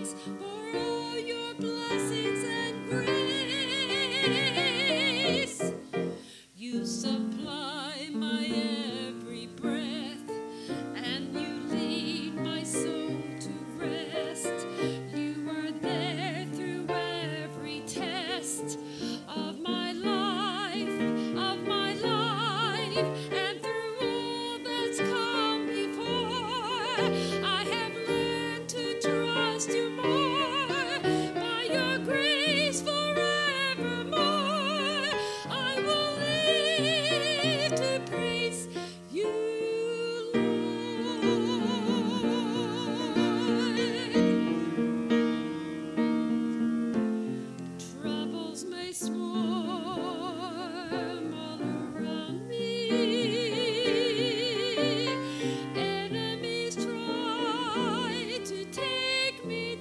thanks for all your blessings and grace. You supply my every breath, and you lead my soul to rest. You are there through every test of my life, and through all that's come before. I have learned to trust you more. By your grace forevermore, I will live to praise you, Lord. Troubles may swarm all around me. Enemies try to take me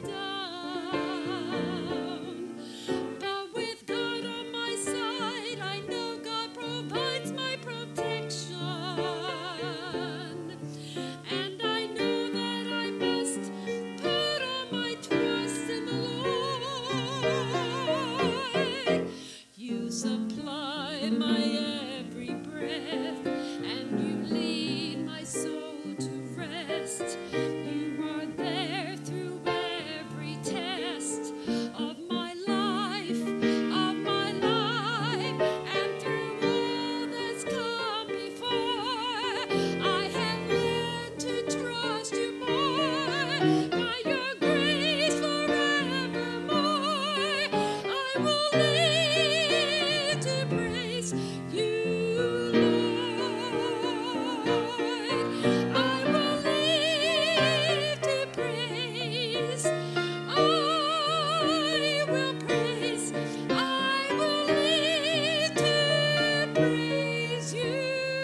down. But with God on my side, I know God provides my protection. And I know that I must put all my trust in the Lord. You supply my every breath, and you lead my soul to rest. You are there through every test of my life, and through all that's come before. I have learned to trust you more. By your grace forevermore, I will live to praise you, Lord. I will live to praise. I will praise. I will live to praise you,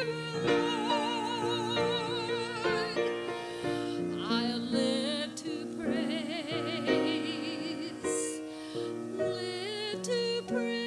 Lord. I'll live to praise. Live to praise.